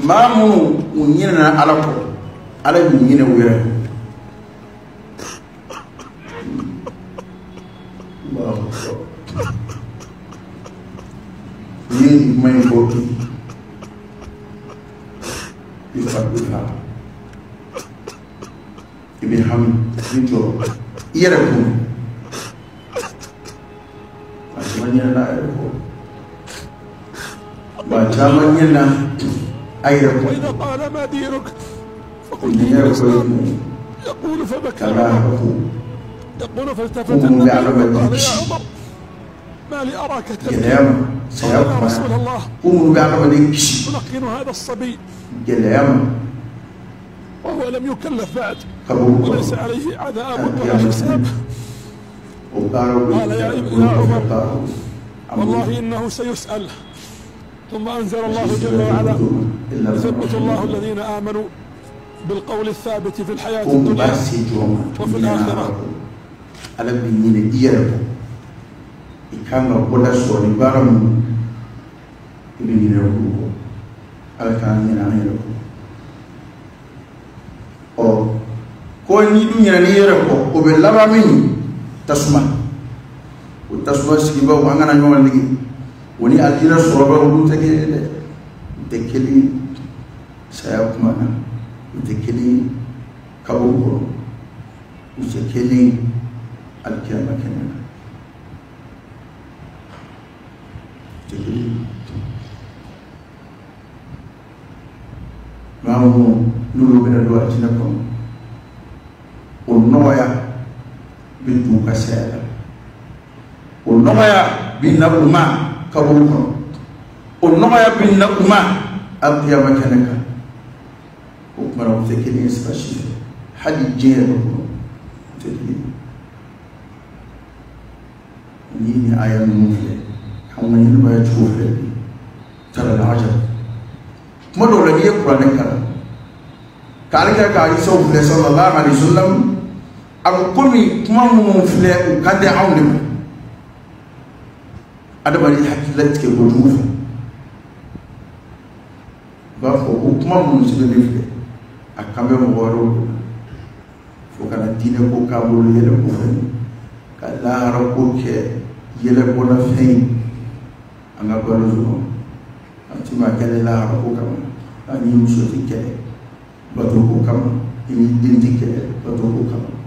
mamu unyina na alapo ala nyina wera wow ni mai boki ifa ibn ham nito yera ko asmanya na ko ba tamanya na ayra ko قال ما دينك فقلت يقول فبكى يقول فالتفت النبي النبي قال يا عمر ما لي أراك تبكي جلام قال يا رسول الله تلقن هذا الصبي وهو لم يكلف بعد وليس عليه عذاب ولا حساب قال يا عمر والله إنه سيسأل ثم أنزل الله جل وعلا يثبت الله الذين آمنوا بالقول الثابت في الحياة الدنيا وفي الآخرة ala bi nyine diyere ko ikanga boda so ni baram ibi nyine ko ala kan nyina ne ko ni dunya ne yere ko be laba min tasma o tasma sigiba wangana nyoma ligi woni aldira so ba wulu take de keli saya kuma na de keli kabo ko de keli الكلمة كلمة تقول ما هو نور من الوقت لكم والنويا بنتو كسالة والنويا بالنقمة كبوكم والنويا بالنقمة القيامة كنكا وكما تكلم سباشي حد جيركم تكلم ni aya nufle kan wani ba ya tufe tara da hajar kuma dole ne Qur'ani ka isa fle sallallahu alaihi wasallam abu kumi kuma mun fle kan da auni adaba ni hakilat ke gojufa ba ko kuma mun su ne fle akambe mo waro fo kana dine ko kabul yele ko kala rako ke yele bona fein anga baro zo anti ma kala la rako kama ani muso tikele bato ko kama ini dindi ke bato ko kama